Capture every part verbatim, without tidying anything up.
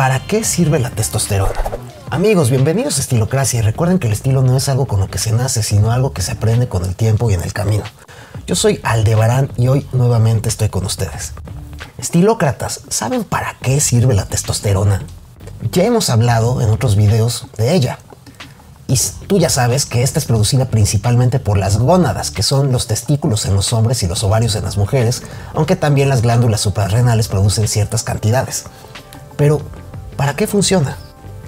¿Para qué sirve la testosterona? Amigos, bienvenidos a Estilocracia y recuerden que el estilo no es algo con lo que se nace, sino algo que se aprende con el tiempo y en el camino. Yo soy Aldebarán y hoy nuevamente estoy con ustedes. Estilócratas, ¿saben para qué sirve la testosterona? Ya hemos hablado en otros videos de ella. Y tú ya sabes que esta es producida principalmente por las gónadas, que son los testículos en los hombres y los ovarios en las mujeres, aunque también las glándulas suprarrenales producen ciertas cantidades. Pero, ¿para qué funciona?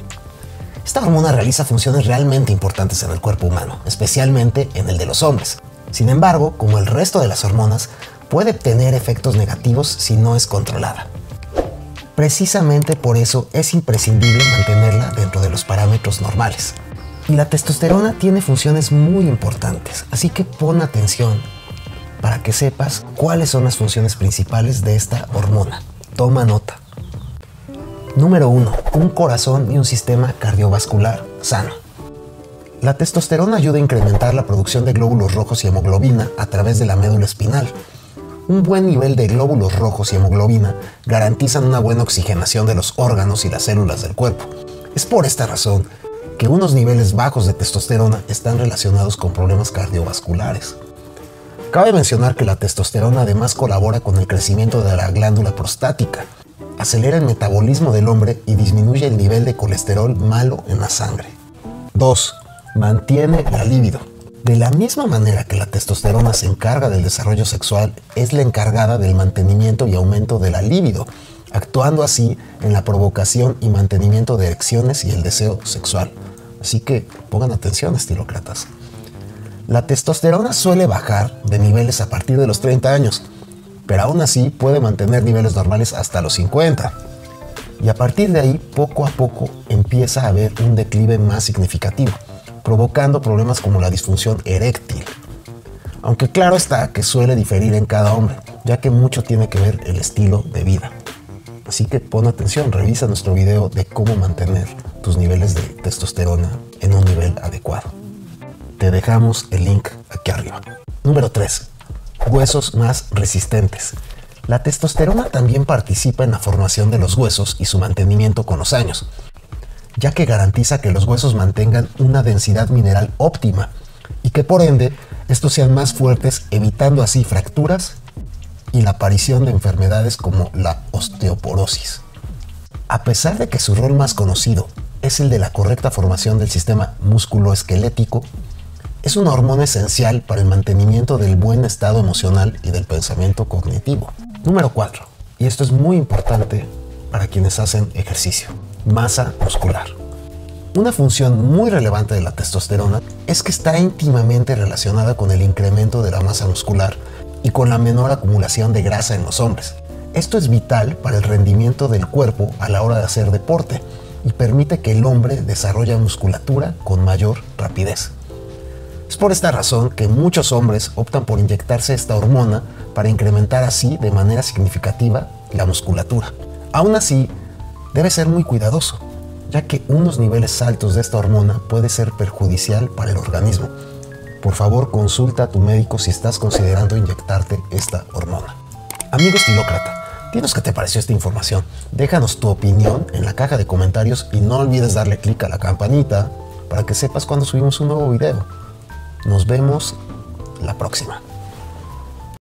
Esta hormona realiza funciones realmente importantes en el cuerpo humano, especialmente en el de los hombres. Sin embargo, como el resto de las hormonas, puede tener efectos negativos si no es controlada. Precisamente por eso es imprescindible mantenerla dentro de los parámetros normales. Y la testosterona tiene funciones muy importantes, así que pon atención para que sepas cuáles son las funciones principales de esta hormona. Toma nota. Número uno. Un corazón y un sistema cardiovascular sano. La testosterona ayuda a incrementar la producción de glóbulos rojos y hemoglobina a través de la médula espinal. Un buen nivel de glóbulos rojos y hemoglobina garantizan una buena oxigenación de los órganos y las células del cuerpo. Es por esta razón que unos niveles bajos de testosterona están relacionados con problemas cardiovasculares. Cabe mencionar que la testosterona además colabora con el crecimiento de la glándula prostática, acelera el metabolismo del hombre y disminuye el nivel de colesterol malo en la sangre. dos. Mantiene la libido. De la misma manera que la testosterona se encarga del desarrollo sexual, es la encargada del mantenimiento y aumento de la libido, actuando así en la provocación y mantenimiento de erecciones y el deseo sexual. Así que pongan atención, estilócratas. La testosterona suele bajar de niveles a partir de los treinta años, pero aún así puede mantener niveles normales hasta los cincuenta. Y a partir de ahí, poco a poco, empieza a haber un declive más significativo, provocando problemas como la disfunción eréctil. Aunque claro está que suele diferir en cada hombre, ya que mucho tiene que ver el estilo de vida. Así que pon atención, revisa nuestro video de cómo mantener tus niveles de testosterona en un nivel adecuado. Te dejamos el link aquí arriba. Número tres. Huesos más resistentes. La testosterona también participa en la formación de los huesos y su mantenimiento con los años, ya que garantiza que los huesos mantengan una densidad mineral óptima y que por ende estos sean más fuertes, evitando así fracturas y la aparición de enfermedades como la osteoporosis. A pesar de que su rol más conocido es el de la correcta formación del sistema musculoesquelético, es una hormona esencial para el mantenimiento del buen estado emocional y del pensamiento cognitivo. Número cuatro. Y esto es muy importante para quienes hacen ejercicio. Masa muscular. Una función muy relevante de la testosterona es que está íntimamente relacionada con el incremento de la masa muscular y con la menor acumulación de grasa en los hombres. Esto es vital para el rendimiento del cuerpo a la hora de hacer deporte y permite que el hombre desarrolle musculatura con mayor rapidez. Es por esta razón que muchos hombres optan por inyectarse esta hormona para incrementar así de manera significativa la musculatura. Aún así, debe ser muy cuidadoso, ya que unos niveles altos de esta hormona puede ser perjudicial para el organismo. Por favor, consulta a tu médico si estás considerando inyectarte esta hormona. Amigo estilócrata, dinos qué te pareció esta información. Déjanos tu opinión en la caja de comentarios y no olvides darle clic a la campanita para que sepas cuando subimos un nuevo video. Nos vemos la próxima.